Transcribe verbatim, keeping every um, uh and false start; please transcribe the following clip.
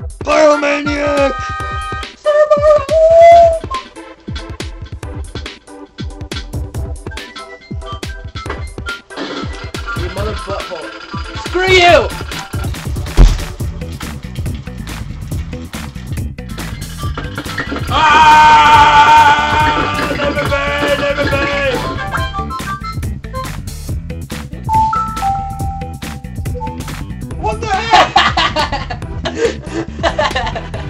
Pyromaniac! You mother butthole. Screw you! Ah! Never be! Never be! What the heck?